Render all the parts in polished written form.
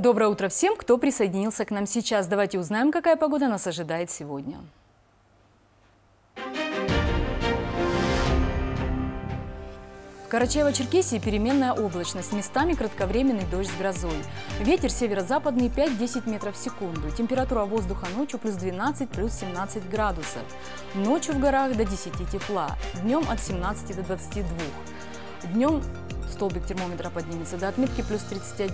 Доброе утро всем, кто присоединился к нам сейчас. Давайте узнаем, какая погода нас ожидает сегодня. В Карачаево-Черкесии переменная облачность, местами кратковременный дождь с грозой. Ветер северо-западный 5-10 метров в секунду. Температура воздуха ночью плюс 12, плюс 17 градусов. Ночью в горах до 10 тепла, днем от 17 до 22. Днем столбик термометра поднимется до отметки плюс 31.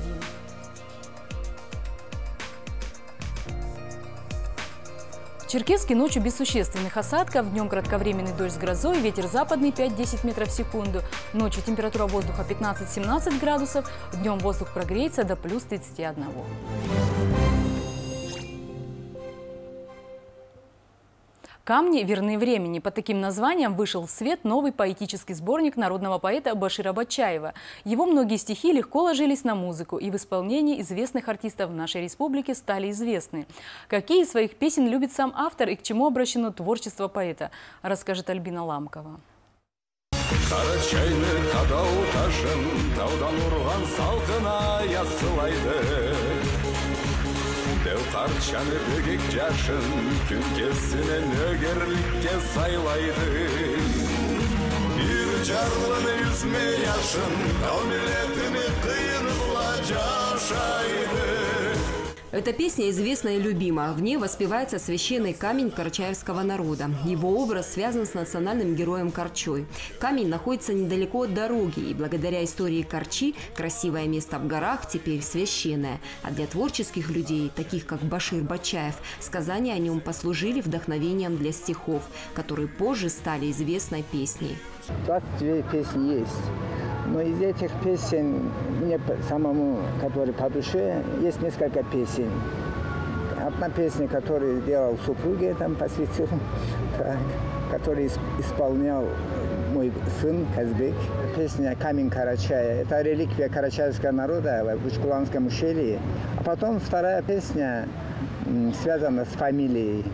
В Черкесске ночью без существенных осадков, днем кратковременный дождь с грозой, ветер западный 5-10 метров в секунду. Ночью температура воздуха 15-17 градусов, днем воздух прогреется до плюс 31. «Камни верны времени». Под таким названием вышел в свет новый поэтический сборник народного поэта Башира Бачаева. Его многие стихи легко ложились на музыку и в исполнении известных артистов нашей республики стали известны. Какие из своих песен любит сам автор и к чему обращено творчество поэта, расскажет Альбина Ламкова. Парчаны бөгек жашын күнкесіне нөгерлікке сайлайды. Bir жарлыны үзме яшын, кәумелетіні қиын бұла жашайды. Эта песня известна и любима. В ней воспевается священный камень карачаевского народа. Его образ связан с национальным героем Карчой. Камень находится недалеко от дороги, и благодаря истории Карчи красивое место в горах теперь священное. А для творческих людей, таких как Башир Бачаев, сказания о нем послужили вдохновением для стихов, которые позже стали известной песней. 22 песни есть. Но из этих песен, мне самому, который по душе, есть несколько песен. Одна песня, которую сделал супруге, там посвятил, который исполнял мой сын Казбек. Песня «Камень Карачая». Это реликвия карачаевского народа в Учкуланском ущелье. А потом вторая песня связана с фамилией.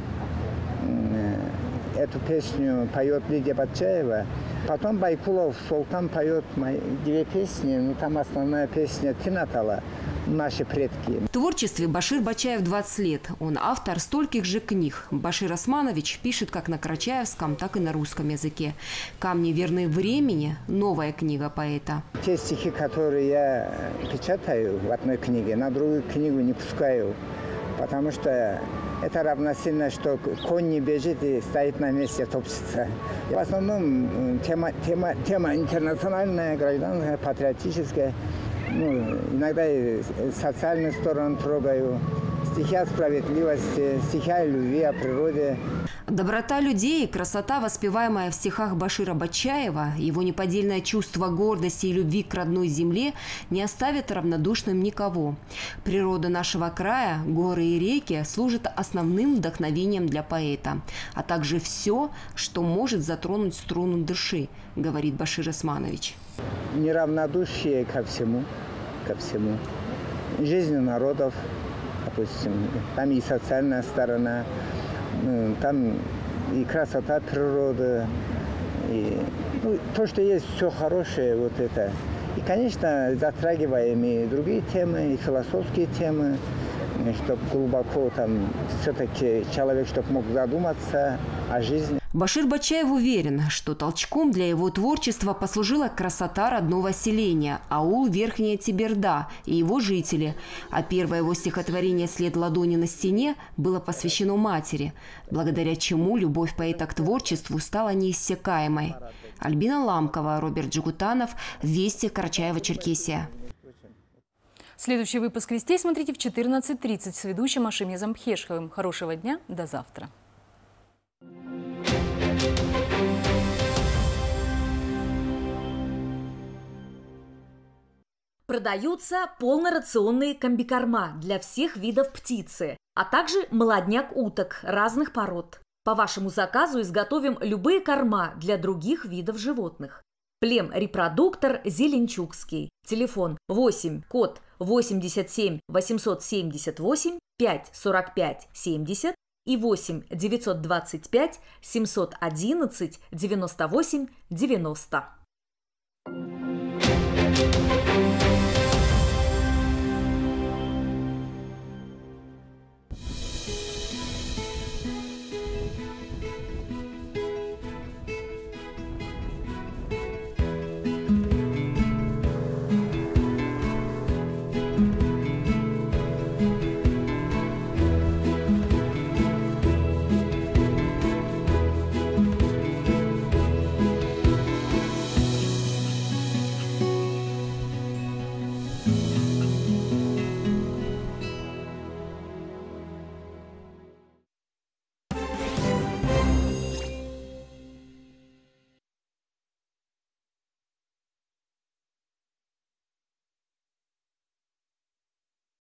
Эту песню поет Лидия Батчаева. Потом Байкулов Султан поет две песни, но там основная песня Тинатала, наши предки. В творчестве Башир Бачаев 20 лет. Он автор стольких же книг. Башир Османович пишет как на карачаевском, так и на русском языке. «Камни верны времени» – новая книга поэта. Те стихи, которые я печатаю в одной книге, на другую книгу не пускаю, потому что это равносильно, что конь не бежит и стоит на месте, топчется. В основном тема интернациональная, гражданская, патриотическая. Иногда и социальную сторону трогаю. Стихи о справедливости, стихи о любви, о природе. Доброта людей, красота, воспеваемая в стихах Башира Бачаева, его неподдельное чувство гордости и любви к родной земле не оставит равнодушным никого. Природа нашего края, горы и реки служат основным вдохновением для поэта, а также все, что может затронуть струну души, говорит Башир Османович. Неравнодушие ко всему, жизнью народов, допустим, там и социальная сторона, там и красота природы, и то, что есть все хорошее, вот это. И, конечно, затрагиваем и другие темы, и философские темы, чтобы глубоко там все-таки человек, чтобы мог задуматься о жизни. Башир Бачаев уверен, что толчком для его творчества послужила красота родного селения – аул Верхняя Тиберда и его жители. А первое его стихотворение «След ладони на стене» было посвящено матери, благодаря чему любовь поэта к творчеству стала неиссякаемой. Альбина Ламкова, Роберт Джигутанов, Вести, Карачаево-Черкесия. Следующий выпуск «Вестей» смотрите в 14:30 с ведущим Ашимезом Пхешховым. Хорошего дня, до завтра. Продаются полнорационные комбикорма для всех видов птицы, а также молодняк уток разных пород. По вашему заказу изготовим любые корма для других видов животных. Племрепродуктор Зеленчукский. Телефон 8, код 87 878 5 45 70 и 8 925 711 98 90.